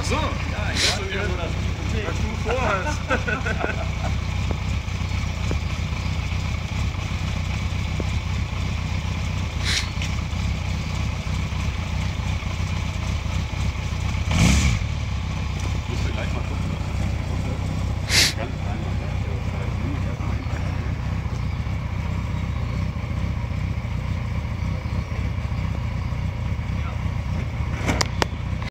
Ach so. Ja, ich weiß nicht, wo das Hypothek. Was du vorhast.